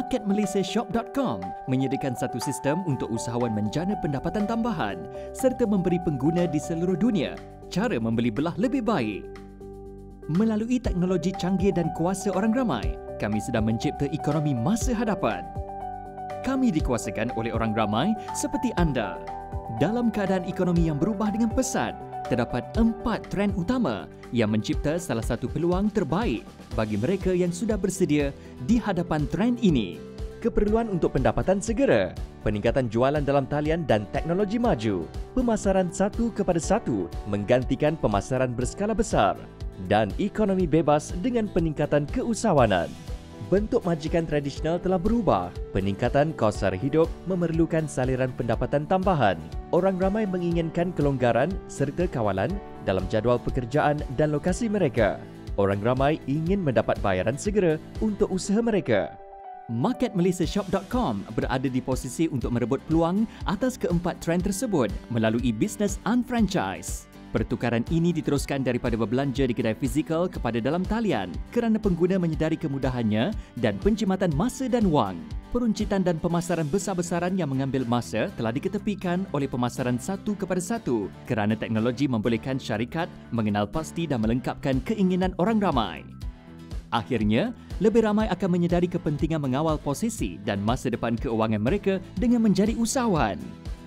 MarketMalaysiaShop.com menyediakan satu sistem untuk usahawan menjana pendapatan tambahan serta memberi pengguna di seluruh dunia cara membeli belah lebih baik. Melalui teknologi canggih dan kuasa orang ramai, kami sedang mencipta ekonomi masa hadapan. Kami dikuasakan oleh orang ramai seperti anda. Dalam keadaan ekonomi yang berubah dengan pesat, terdapat 4 trend utama yang mencipta salah satu peluang terbaik bagi mereka yang sudah bersedia di hadapan trend ini. Keperluan untuk pendapatan segera, peningkatan jualan dalam talian dan teknologi maju, pemasaran satu kepada satu menggantikan pemasaran berskala besar, dan ekonomi bebas dengan peningkatan keusahawanan. Bentuk majikan tradisional telah berubah. Peningkatan kos sara hidup memerlukan saliran pendapatan tambahan. Orang ramai menginginkan kelonggaran serta kawalan dalam jadual pekerjaan dan lokasi mereka. Orang ramai ingin mendapat bayaran segera untuk usaha mereka. MarketMalaysiaShop.com berada di posisi untuk merebut peluang atas keempat trend tersebut melalui bisnes unfranchise. Pertukaran ini diteruskan daripada berbelanja di kedai fizikal kepada dalam talian kerana pengguna menyedari kemudahannya dan penjimatan masa dan wang. Peruncitan dan pemasaran besar-besaran yang mengambil masa telah diketepikan oleh pemasaran satu kepada satu kerana teknologi membolehkan syarikat mengenal pasti dan melengkapkan keinginan orang ramai. Akhirnya, lebih ramai akan menyedari kepentingan mengawal posisi dan masa depan keuangan mereka dengan menjadi usahawan.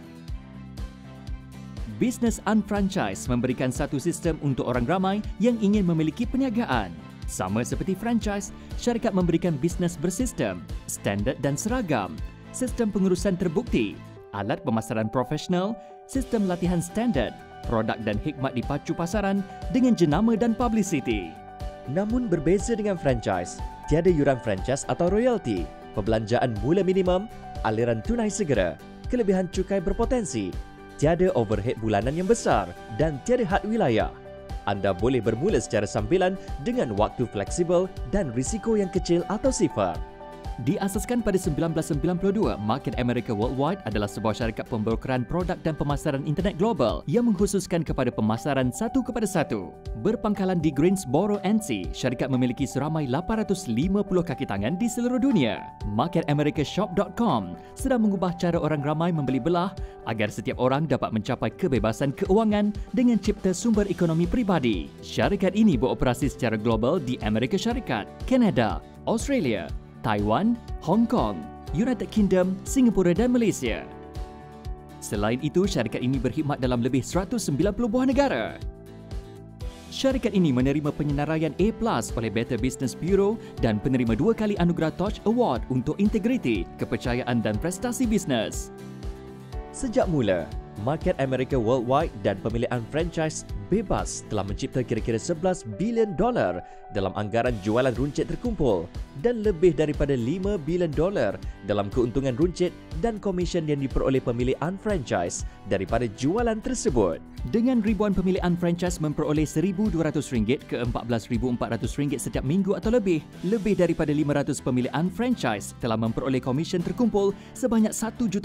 Bisnes unfranchise memberikan satu sistem untuk orang ramai yang ingin memiliki perniagaan. Sama seperti franchise, syarikat memberikan bisnes bersistem, standard dan seragam, sistem pengurusan terbukti, alat pemasaran profesional, sistem latihan standard, produk dan hikmat dipacu pasaran dengan jenama dan publicity. Namun berbeza dengan franchise, tiada yuran franchise atau royalty, perbelanjaan mula minimum, aliran tunai segera, kelebihan cukai berpotensi, tiada overhead bulanan yang besar dan tiada had wilayah. Anda boleh bermula secara sambilan dengan waktu fleksibel dan risiko yang kecil atau sifar. Diasaskan pada 1992, Market America Worldwide adalah sebuah syarikat pembrokeran produk dan pemasaran internet global yang mengkhususkan kepada pemasaran satu kepada satu. Berpangkalan di Greensboro, NC, syarikat memiliki seramai 850 kaki tangan di seluruh dunia. MarketAmericaShop.com sedang mengubah cara orang ramai membeli belah agar setiap orang dapat mencapai kebebasan keuangan dengan cipta sumber ekonomi pribadi. Syarikat ini beroperasi secara global di Amerika Syarikat, Kanada, Australia, Taiwan, Hong Kong, United Kingdom, Singapura dan Malaysia. Selain itu, syarikat ini berkhidmat dalam lebih 190 buah negara. Syarikat ini menerima penyenaraian A+ oleh Better Business Bureau dan penerima 2 kali anugerah Torch Award untuk integriti, kepercayaan dan prestasi bisnes. Sejak mula, Market America Worldwide dan pemilihan franchise bebas telah mencipta kira-kira $11 bilion dalam anggaran jualan runcit terkumpul dan lebih daripada $5 bilion dalam keuntungan runcit dan komisen yang diperoleh pemilik unfranchise daripada jualan tersebut. Dengan ribuan pemilik unfranchise memperoleh RM1,200 ke RM14,400 setiap minggu atau lebih daripada 500 pemilik unfranchise telah memperoleh komisen terkumpul sebanyak $1 juta.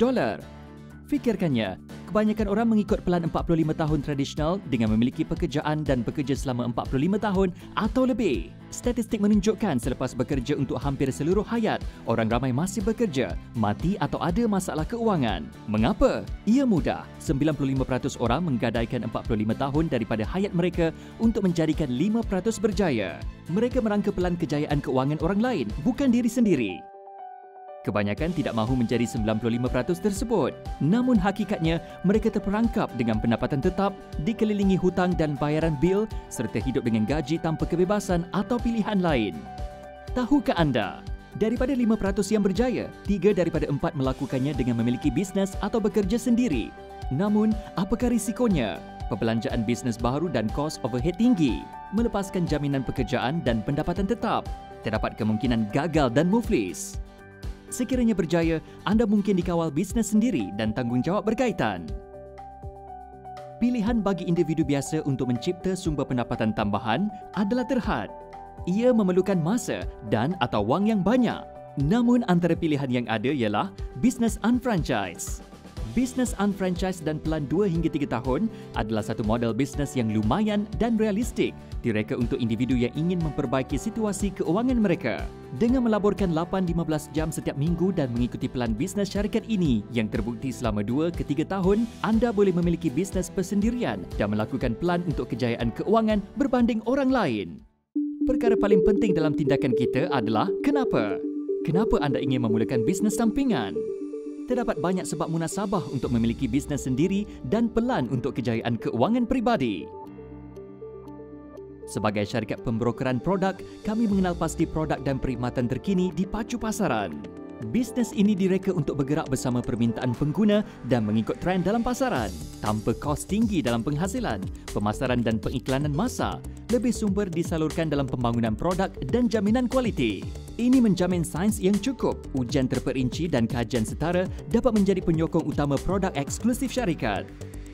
Fikirkannya, kebanyakan orang mengikut pelan 45 tahun tradisional dengan memiliki pekerjaan dan bekerja selama 45 tahun atau lebih. Statistik menunjukkan selepas bekerja untuk hampir seluruh hayat, orang ramai masih bekerja, mati atau ada masalah keuangan. Mengapa? Ia mudah. 95% orang menggadaikan 45 tahun daripada hayat mereka untuk menjadikan 5% berjaya. Mereka merangka pelan kejayaan keuangan orang lain, bukan diri sendiri. Kebanyakan tidak mahu menjadi 95% tersebut. Namun hakikatnya, mereka terperangkap dengan pendapatan tetap, dikelilingi hutang dan bayaran bil serta hidup dengan gaji tanpa kebebasan atau pilihan lain. Tahukah anda, daripada 5% yang berjaya, 3 daripada 4 melakukannya dengan memiliki bisnes atau bekerja sendiri. Namun, apakah risikonya? Perbelanjaan bisnes baru dan kos overhead tinggi, melepaskan jaminan pekerjaan dan pendapatan tetap. Terdapat kemungkinan gagal dan muflis. Sekiranya berjaya, anda mungkin dikawal bisnes sendiri dan tanggungjawab berkaitan. Pilihan bagi individu biasa untuk mencipta sumber pendapatan tambahan adalah terhad. Ia memerlukan masa dan atau wang yang banyak. Namun antara pilihan yang ada ialah bisnes unfranchise. Bisnes unfranchise dan pelan 2 hingga 3 tahun adalah satu model bisnes yang lumayan dan realistik direka untuk individu yang ingin memperbaiki situasi keuangan mereka. Dengan melaburkan 8-15 jam setiap minggu dan mengikuti pelan bisnes syarikat ini yang terbukti selama 2 ke 3 tahun, anda boleh memiliki bisnes persendirian dan melakukan pelan untuk kejayaan keuangan berbanding orang lain. Perkara paling penting dalam tindakan kita adalah kenapa? Kenapa anda ingin memulakan bisnes sampingan? Terdapat banyak sebab munasabah untuk memiliki bisnes sendiri dan pelan untuk kejayaan keuangan peribadi. Sebagai syarikat pembrokeran produk, kami mengenal pasti produk dan perkhidmatan terkini di pacu pasaran. Bisnes ini direka untuk bergerak bersama permintaan pengguna dan mengikut trend dalam pasaran, tanpa kos tinggi dalam penghasilan, pemasaran dan pengiklanan masa. Lebih sumber disalurkan dalam pembangunan produk dan jaminan kualiti. Ini menjamin sains yang cukup, ujian terperinci dan kajian setara dapat menjadi penyokong utama produk eksklusif syarikat.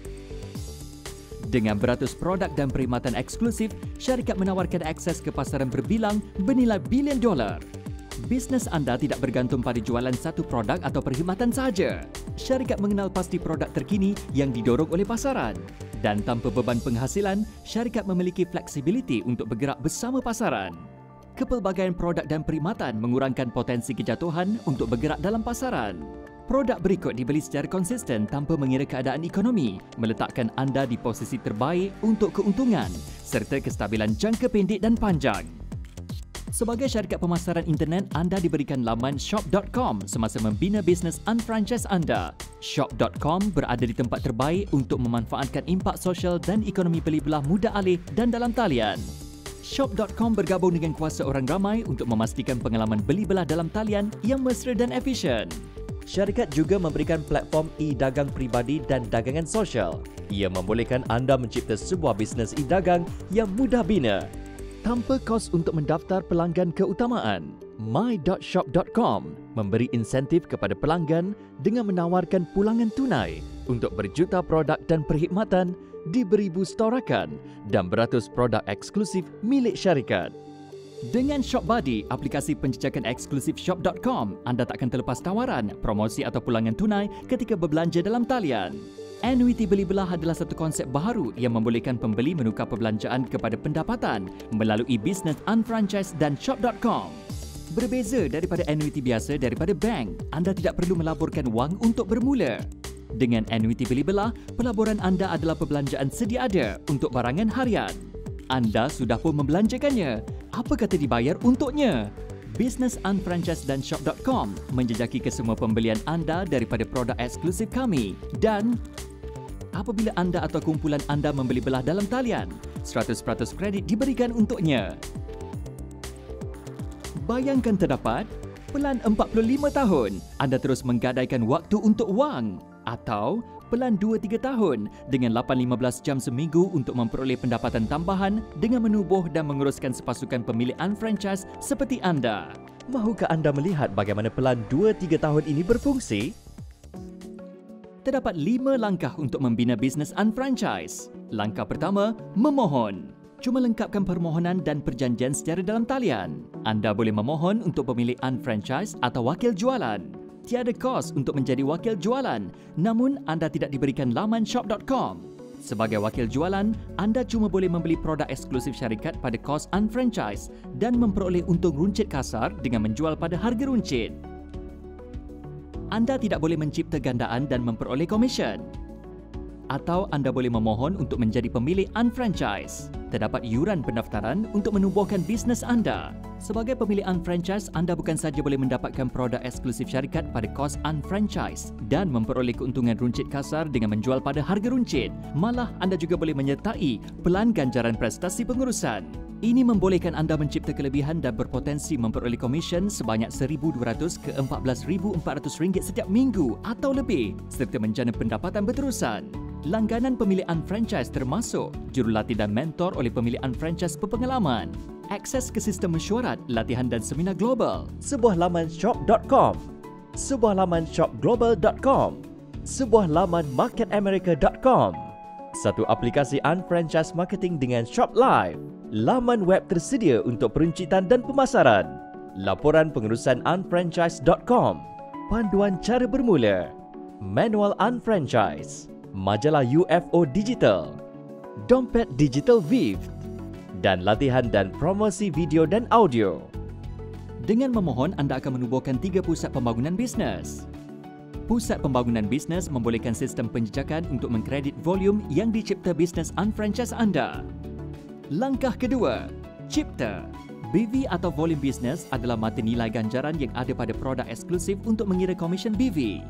Dengan beratus produk dan perkhidmatan eksklusif, syarikat menawarkan akses ke pasaran berbilang bernilai bilion dolar. Bisnes anda tidak bergantung pada jualan satu produk atau perkhidmatan sahaja. Syarikat mengenal pasti produk terkini yang didorong oleh pasaran. Dan tanpa beban penghasilan, syarikat memiliki fleksibiliti untuk bergerak bersama pasaran. Kepelbagaian produk dan perkhidmatan mengurangkan potensi kejatuhan untuk bergerak dalam pasaran. Produk berikut dibeli secara konsisten tanpa mengira keadaan ekonomi, meletakkan anda di posisi terbaik untuk keuntungan serta kestabilan jangka pendek dan panjang. Sebagai syarikat pemasaran internet, anda diberikan laman shop.com semasa membina bisnes unfranchise anda. Shop.com berada di tempat terbaik untuk memanfaatkan impak sosial dan ekonomi beli belah mudah alih dan dalam talian. Shop.com bergabung dengan kuasa orang ramai untuk memastikan pengalaman beli belah dalam talian yang mesra dan efisien. Syarikat juga memberikan platform e-dagang peribadi dan dagangan sosial. Ia membolehkan anda mencipta sebuah bisnes e-dagang yang mudah bina. Tanpa kos untuk mendaftar pelanggan keutamaan, my.shop.com memberi insentif kepada pelanggan dengan menawarkan pulangan tunai untuk berjuta produk dan perkhidmatan di beribu storakan dan beratus produk eksklusif milik syarikat. Dengan ShopBuddy, aplikasi penjejakan eksklusif shop.com, anda takkan terlepas tawaran, promosi atau pulangan tunai ketika berbelanja dalam talian. Annuity beli belah adalah satu konsep baharu yang membolehkan pembeli menukar perbelanjaan kepada pendapatan melalui bisnes unfranchise dan shop.com. Berbeza daripada annuity biasa daripada bank, anda tidak perlu melaburkan wang untuk bermula. Dengan annuity beli belah, pelaburan anda adalah perbelanjaan sedia ada untuk barangan harian. Anda sudah pun membelanjakannya. Apa kata dibayar untuknya? Bisnes unfranchise dan shop.com menjejaki kesemua pembelian anda daripada produk eksklusif kami dan apabila anda atau kumpulan anda membeli belah dalam talian, 100% kredit diberikan untuknya. Bayangkan terdapat pelan 45 tahun, anda terus menggadaikan waktu untuk wang atau pelan 2-3 tahun dengan 8-15 jam seminggu untuk memperoleh pendapatan tambahan dengan menubuh dan menguruskan sepasukan pemilik unfranchise seperti anda. Mahukah anda melihat bagaimana pelan 2-3 tahun ini berfungsi? Terdapat 5 langkah untuk membina bisnes unfranchise. Langkah pertama, memohon. Cuma lengkapkan permohonan dan perjanjian secara dalam talian. Anda boleh memohon untuk pemilik unfranchise atau wakil jualan. Tiada kos untuk menjadi wakil jualan, namun anda tidak diberikan laman shop.com. Sebagai wakil jualan, anda cuma boleh membeli produk eksklusif syarikat pada kos unfranchise dan memperoleh untung runcit kasar dengan menjual pada harga runcit. Anda tidak boleh mencipta gandaan dan memperoleh komisen. Atau anda boleh memohon untuk menjadi pemilik unfranchise. Terdapat yuran pendaftaran untuk menubuhkan bisnes anda. Sebagai pemilik unfranchise, anda bukan sahaja boleh mendapatkan produk eksklusif syarikat pada kos unfranchise dan memperoleh keuntungan runcit kasar dengan menjual pada harga runcit. Malah, anda juga boleh menyertai pelan ganjaran prestasi pengurusan. Ini membolehkan anda mencipta kelebihan dan berpotensi memperoleh komisen sebanyak RM1,200 ke RM14,400 setiap minggu atau lebih serta menjana pendapatan berterusan. Langganan pemilik unfranchise termasuk jurulatih dan mentor oleh pemilik unfranchise berpengalaman. Akses ke sistem mesyuarat, latihan dan seminar global. Sebuah laman shop.com. Sebuah laman shopglobal.com. Sebuah laman marketamerica.com. Satu aplikasi unfranchise marketing dengan Shop Live. Laman web tersedia untuk peruncitan dan pemasaran. Laporan pengurusan unfranchise.com. Panduan cara bermula. Manual Unfranchise, Majalah UFO Digital, Dompet Digital Viv, dan latihan dan promosi video dan audio. Dengan memohon, anda akan menubuhkan 3 pusat pembangunan bisnes. Pusat pembangunan bisnes membolehkan sistem penjejakan untuk mengkredit volume yang dicipta bisnes unfranchise anda. Langkah kedua, cipta. BV atau volume business adalah mata nilai ganjaran yang ada pada produk eksklusif untuk mengira komisen BV.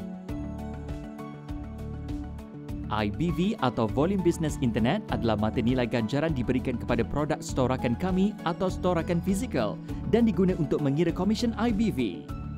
IBV atau volume business internet adalah mata nilai ganjaran diberikan kepada produk storakan kami atau storakan fizikal dan diguna untuk mengira komisen IBV.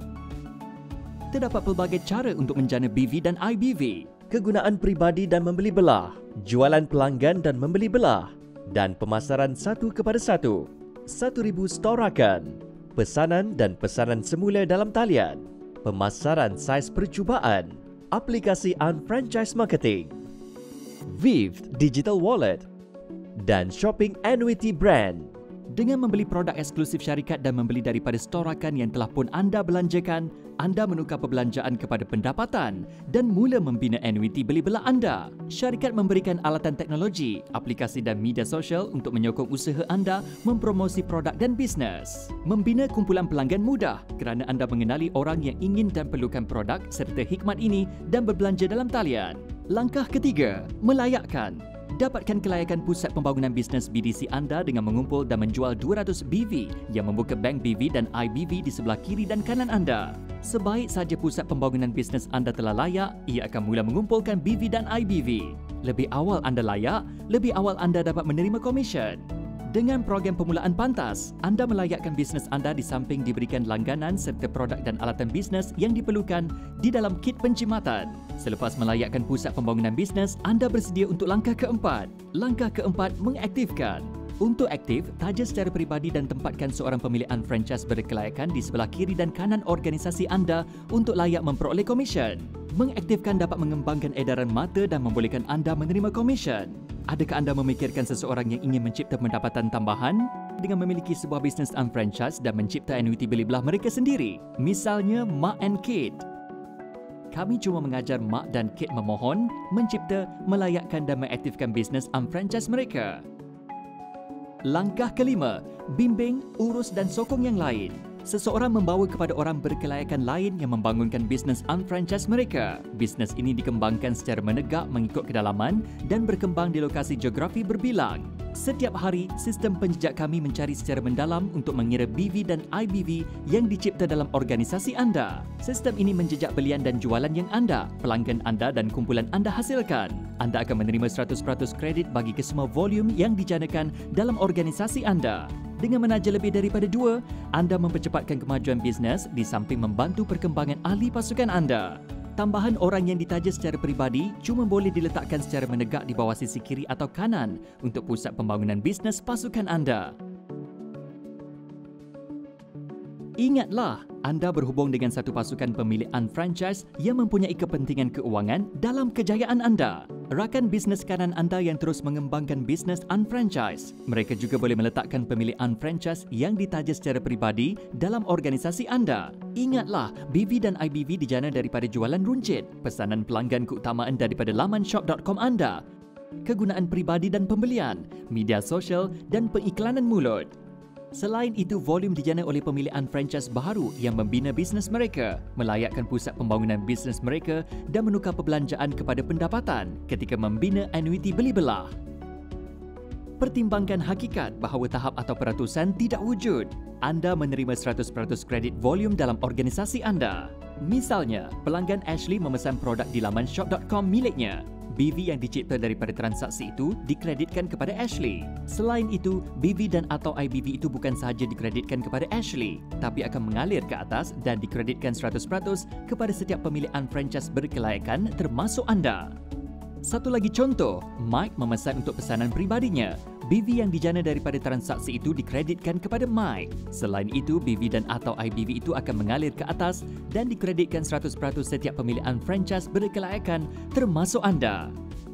Terdapat pelbagai cara untuk menjana BV dan IBV. Kegunaan peribadi dan membeli belah, jualan pelanggan dan membeli belah, dan pemasaran satu kepada satu. 1,000 storakan, pesanan dan pesanan semula dalam talian, pemasaran saiz percubaan, aplikasi unfranchise marketing, Viv Digital Wallet, dan shopping annuity brand. Dengan membeli produk eksklusif syarikat dan membeli daripada storakan yang telah pun anda belanjakan, anda menukar perbelanjaan kepada pendapatan dan mula membina annuity beli belah anda. Syarikat memberikan alatan teknologi, aplikasi dan media sosial untuk menyokong usaha anda mempromosi produk dan bisnes. Membina kumpulan pelanggan mudah kerana anda mengenali orang yang ingin dan perlukan produk serta hikmat ini dan berbelanja dalam talian. Langkah ketiga, melayakkan. Dapatkan kelayakan pusat pembangunan bisnes BDC anda dengan mengumpul dan menjual 200 BV yang membuka bank BV dan IBV di sebelah kiri dan kanan anda. Sebaik saja pusat pembangunan bisnes anda telah layak, ia akan mula mengumpulkan BV dan IBV. Lebih awal anda layak, lebih awal anda dapat menerima komisen. Dengan program permulaan pantas, anda melayakkan bisnes anda di samping diberikan langganan serta produk dan alatan bisnes yang diperlukan di dalam kit penjimatan. Selepas melayakkan pusat pembangunan bisnes, anda bersedia untuk langkah keempat. Langkah keempat, mengaktifkan. Untuk aktif, taja secara peribadi dan tempatkan seorang pemilik unfranchise berkelayakan di sebelah kiri dan kanan organisasi anda untuk layak memperoleh komisen. Mengaktifkan dapat mengembangkan edaran mata dan membolehkan anda menerima komisen. Adakah anda memikirkan seseorang yang ingin mencipta pendapatan tambahan dengan memiliki sebuah bisnes unfranchise dan mencipta annuity beli belah mereka sendiri? Misalnya Mak and Kate. Kami cuma mengajar Mak dan Kate memohon, mencipta, melayakkan dan mengaktifkan bisnes unfranchise mereka. Langkah kelima, bimbing, urus dan sokong yang lain. Seseorang membawa kepada orang berkelayakan lain yang membangunkan bisnes unfranchise mereka. Bisnes ini dikembangkan secara menegak mengikut kedalaman dan berkembang di lokasi geografi berbilang. Setiap hari, sistem penjejak kami mencari secara mendalam untuk mengira BV dan IBV yang dicipta dalam organisasi anda. Sistem ini menjejak belian dan jualan yang anda, pelanggan anda dan kumpulan anda hasilkan. Anda akan menerima 100% kredit bagi kesemua volume yang dijanakan dalam organisasi anda. Dengan menaja lebih daripada 2, anda mempercepatkan kemajuan bisnes di samping membantu perkembangan ahli pasukan anda. Tambahan orang yang ditaja secara peribadi cuma boleh diletakkan secara menegak di bawah sisi kiri atau kanan untuk pusat pembangunan bisnes pasukan anda. Ingatlah, anda berhubung dengan satu pasukan pemilik unfranchise yang mempunyai kepentingan keuangan dalam kejayaan anda. Rakan bisnes kanan anda yang terus mengembangkan bisnes unfranchise. Mereka juga boleh meletakkan pemilik unfranchise yang ditaja secara peribadi dalam organisasi anda. Ingatlah, BV dan IBV dijana daripada jualan runcit, pesanan pelanggan keutamaan daripada laman shop.com anda, kegunaan peribadi dan pembelian, media sosial dan pengiklanan mulut. Selain itu, volume dijana oleh pemilik unfranchise baharu yang membina bisnes mereka, melayakkan pusat pembangunan bisnes mereka dan menukar perbelanjaan kepada pendapatan ketika membina annuity beli belah. Pertimbangkan hakikat bahawa tahap atau peratusan tidak wujud. Anda menerima 100% kredit volume dalam organisasi anda. Misalnya, pelanggan Ashley memesan produk di laman shop.com miliknya. BV yang dicipta daripada transaksi itu dikreditkan kepada Ashley. Selain itu, BV dan atau IBV itu bukan sahaja dikreditkan kepada Ashley, tapi akan mengalir ke atas dan dikreditkan 100% kepada setiap pemilik unfranchise berkelayakan termasuk anda. Satu lagi contoh, Mike memesan untuk pesanan peribadinya. BV yang dijana daripada transaksi itu dikreditkan kepada Mike. Selain itu, BV dan atau IBV itu akan mengalir ke atas dan dikreditkan 100% setiap pemilik unfranchise berkelayakan termasuk anda.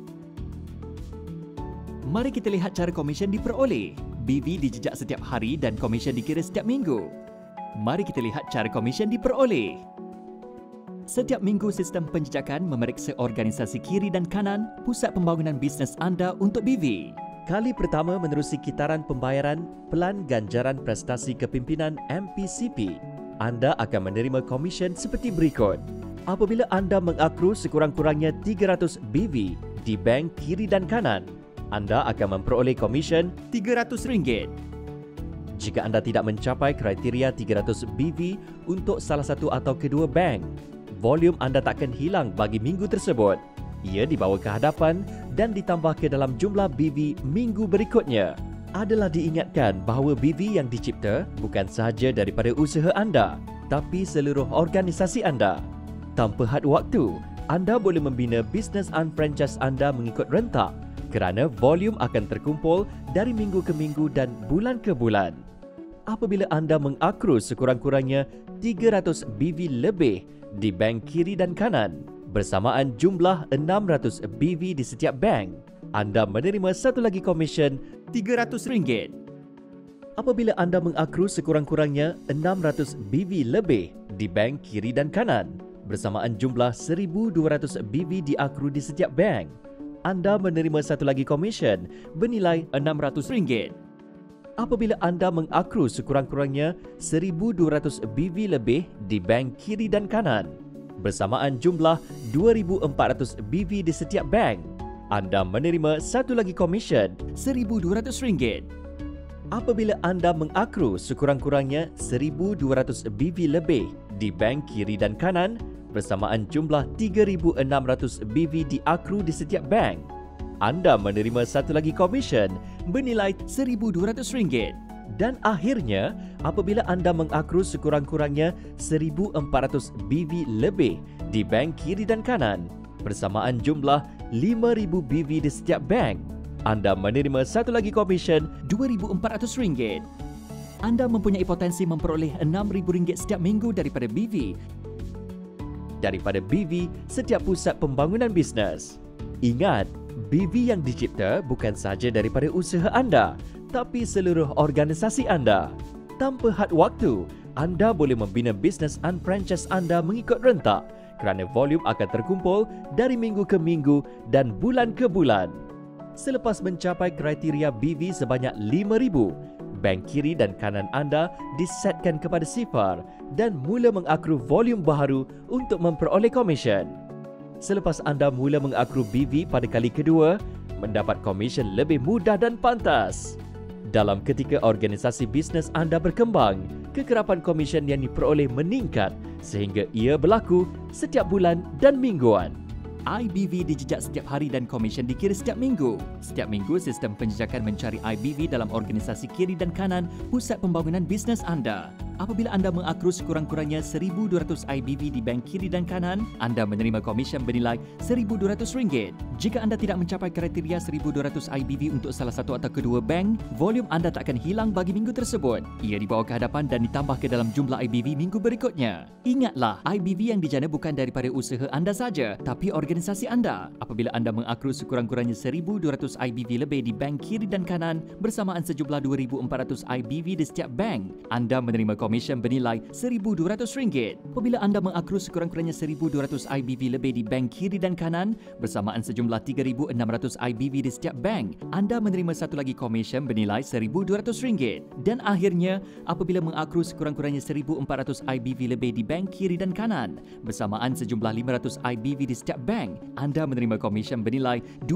Mari kita lihat cara komisen diperoleh. BV dijejak setiap hari dan komisen dikira setiap minggu. Mari kita lihat cara komisen diperoleh. Setiap minggu sistem penjejakan memeriksa organisasi kiri dan kanan pusat pembangunan bisnes anda untuk BV. Kali pertama menerusi kitaran pembayaran Pelan Ganjaran Prestasi Kepimpinan MPCP, anda akan menerima komisen seperti berikut. Apabila anda mengakrul sekurang-kurangnya 300 BV di bank kiri dan kanan, anda akan memperoleh komisen RM300. Jika anda tidak mencapai kriteria 300 BV untuk salah satu atau kedua bank, volume anda takkan hilang bagi minggu tersebut. Ia dibawa ke hadapan dan ditambah ke dalam jumlah BV minggu berikutnya. Adalah diingatkan bahawa BV yang dicipta bukan sahaja daripada usaha anda, tapi seluruh organisasi anda. Tanpa had waktu, anda boleh membina bisnes unfranchise anda mengikut rentak kerana volume akan terkumpul dari minggu ke minggu dan bulan ke bulan. Apabila anda mengakrul sekurang-kurangnya 300 BV lebih di bank kiri dan kanan, bersamaan jumlah 600 BV di setiap bank, anda menerima satu lagi komisen RM300. Apabila anda mengakrul sekurang-kurangnya 600 BV lebih di bank kiri dan kanan, bersamaan jumlah 1,200 BV diakrul di setiap bank, anda menerima satu lagi komisen bernilai RM600. Apabila anda mengakrul sekurang-kurangnya 1,200 BV lebih di bank kiri dan kanan, bersamaan jumlah 2,400 BV di setiap bank, anda menerima satu lagi komisen RM1,200. Apabila anda mengakrul sekurang-kurangnya 1,200 BV lebih di bank kiri dan kanan, bersamaan jumlah 3,600 BV diakrul di setiap bank, anda menerima satu lagi komisen bernilai RM1,200. Dan akhirnya, apabila anda mengakrul sekurang-kurangnya 1,400 BV lebih di bank kiri dan kanan, bersamaan jumlah 5,000 BV di setiap bank, anda menerima satu lagi komisen RM2,400. Anda mempunyai potensi memperoleh RM6,000 setiap minggu daripada BV. Daripada BV setiap pusat pembangunan bisnes. Ingat, BV yang dicipta bukan sahaja daripada usaha anda, tapi seluruh organisasi anda. Tanpa had waktu, anda boleh membina bisnes unfranchise anda mengikut rentak kerana volume akan terkumpul dari minggu ke minggu dan bulan ke bulan. Selepas mencapai kriteria BV sebanyak 5,000, bank kiri dan kanan anda disetkan kepada sifar dan mula mengakrul volume baharu untuk memperoleh komisen. Selepas anda mula mengakrul BV pada kali kedua, mendapat komisen lebih mudah dan pantas. Dalam ketika organisasi bisnes anda berkembang, kekerapan komisen yang diperoleh meningkat sehingga ia berlaku setiap bulan dan mingguan. IBV dijejak setiap hari dan komisen dikira setiap minggu. Setiap minggu, sistem penjejakan mencari IBV dalam organisasi kiri dan kanan pusat pembangunan bisnes anda. Apabila anda mengakrul sekurang-kurangnya 1,200 IBV di bank kiri dan kanan, anda menerima komisen bernilai RM1,200. Jika anda tidak mencapai kriteria 1,200 IBV untuk salah satu atau kedua bank, volume anda tak akan hilang bagi minggu tersebut. Ia dibawa ke hadapan dan ditambah ke dalam jumlah IBV minggu berikutnya. Ingatlah, IBV yang dijana bukan daripada usaha anda saja, tapi organisasi anda. Apabila anda mengakrul sekurang-kurangnya 1,200 IBV lebih di bank kiri dan kanan, bersamaan sejumlah 2,400 IBV di setiap bank, anda menerima komisen bernilai RM1,200. Apabila anda mengakrul sekurang-kurangnya 1,200 IBV lebih di bank kiri dan kanan, bersamaan sejumlah 3,600 IBV di setiap bank, anda menerima satu lagi komisen bernilai RM1,200. Dan akhirnya, apabila mengakrul sekurang-kurangnya 1,400 IBV lebih di bank kiri dan kanan, bersamaan sejumlah 500 IBV di setiap bank, anda menerima komisen bernilai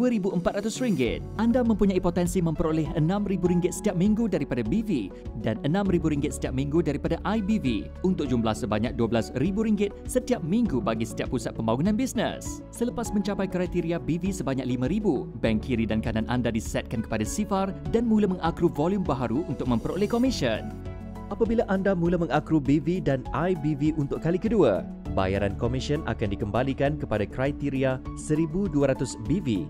RM2,400. Anda mempunyai potensi memperoleh RM6,000 setiap minggu daripada BV dan RM6,000 setiap minggu daripada IBV untuk jumlah sebanyak RM12,000 setiap minggu bagi setiap pusat pembangunan bisnes. Selepas mencapai kriteria BV sebanyak 5,000, bank kiri dan kanan anda disetkan kepada sifar dan mula mengakrul volume baharu untuk memperoleh komisen. Apabila anda mula mengakrul BV dan IBV untuk kali kedua, bayaran komisen akan dikembalikan kepada kriteria 1,200 BV,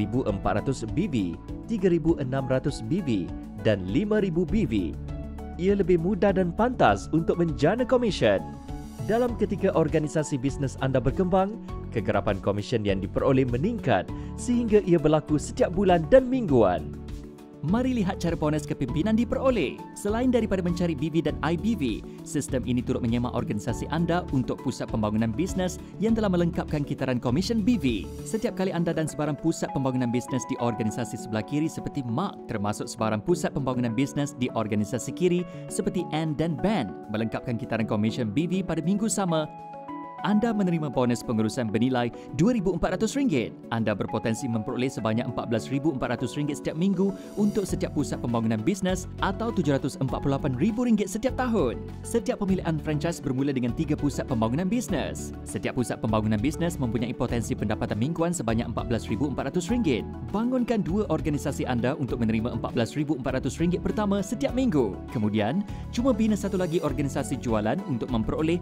2,400 BV, 3,600 BV dan 5,000 BV. Ia lebih mudah dan pantas untuk menjana komisen. Dalam ketika organisasi bisnes anda berkembang, kegerapan komisen yang diperoleh meningkat sehingga ia berlaku setiap bulan dan mingguan. Mari lihat cara bonus kepimpinan diperoleh. Selain daripada mencari BV dan IBV, sistem ini turut menyemak organisasi anda untuk pusat pembangunan bisnes yang telah melengkapkan kitaran komisen BV. Setiap kali anda dan sebarang pusat pembangunan bisnes di organisasi sebelah kiri seperti MARC, termasuk sebarang pusat pembangunan bisnes di organisasi kiri seperti AND dan BAN melengkapkan kitaran komisen BV pada minggu sama, anda menerima bonus pengurusan bernilai RM2,400. Anda berpotensi memperoleh sebanyak RM14,400 setiap minggu untuk setiap pusat pembangunan bisnes atau RM748,000 setiap tahun. Setiap pemilihan franchise bermula dengan 3 pusat pembangunan bisnes. Setiap pusat pembangunan bisnes mempunyai potensi pendapatan mingguan sebanyak RM14,400. Bangunkan 2 organisasi anda untuk menerima RM14,400 pertama setiap minggu. Kemudian, cuma bina satu lagi organisasi jualan untuk memperoleh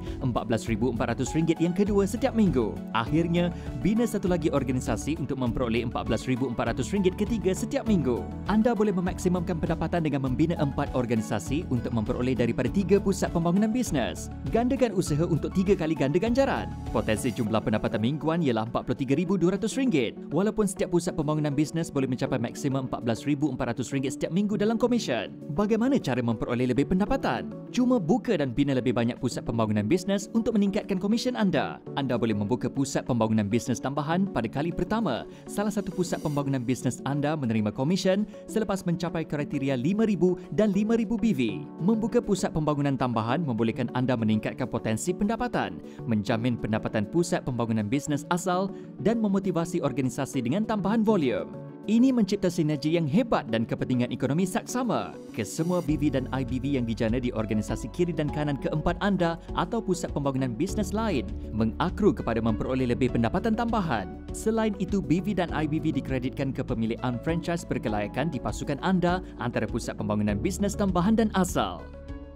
RM14,400 yang kedua setiap minggu. Akhirnya, bina satu lagi organisasi untuk memperoleh RM14,400 ketiga setiap minggu. Anda boleh memaksimumkan pendapatan dengan membina 4 organisasi untuk memperoleh daripada 3 pusat pembangunan bisnes. Gandakan usaha untuk 3 kali ganda ganjaran. Potensi jumlah pendapatan mingguan ialah RM43,200. Walaupun setiap pusat pembangunan bisnes boleh mencapai maksimum RM14,400 setiap minggu dalam komisen. Bagaimana cara memperoleh lebih pendapatan? Cuma buka dan bina lebih banyak pusat pembangunan bisnes untuk meningkatkan komisen anda. Anda boleh membuka pusat pembangunan bisnes tambahan pada kali pertama. Salah satu pusat pembangunan bisnes anda menerima komisen selepas mencapai kriteria 5,000 dan 5,000 BV. Membuka pusat pembangunan tambahan membolehkan anda meningkatkan potensi pendapatan, menjamin pendapatan pusat pembangunan bisnes asal dan memotivasi organisasi dengan tambahan volume. Ini mencipta sinergi yang hebat dan kepentingan ekonomi saksama. Kesemua BV dan IBV yang dijana di organisasi kiri dan kanan keempat anda atau pusat pembangunan bisnes lain mengakru kepada memperoleh lebih pendapatan tambahan. Selain itu, BV dan IBV dikreditkan kepemilikan franchise berkelayakan di pasukan anda antara pusat pembangunan bisnes tambahan dan asal.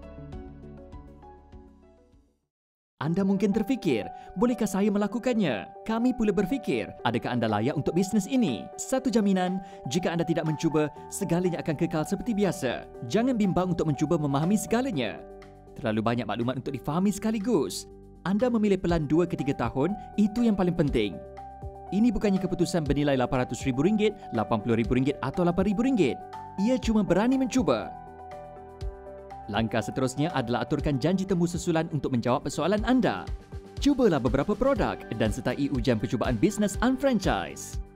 Anda mungkin terfikir, bolehkah saya melakukannya? Kami pula berfikir, adakah anda layak untuk bisnes ini? Satu jaminan, jika anda tidak mencuba, segalanya akan kekal seperti biasa. Jangan bimbang untuk mencuba memahami segalanya. Terlalu banyak maklumat untuk difahami sekaligus. Anda memilih pelan 2 ke 3 tahun, itu yang paling penting. Ini bukannya keputusan bernilai RM800,000, RM80,000 atau RM8,000. Ia cuma berani mencuba. Langkah seterusnya adalah aturkan janji temu susulan untuk menjawab persoalan anda. Cubalah beberapa produk dan sertai ujian percubaan bisnes unfranchise.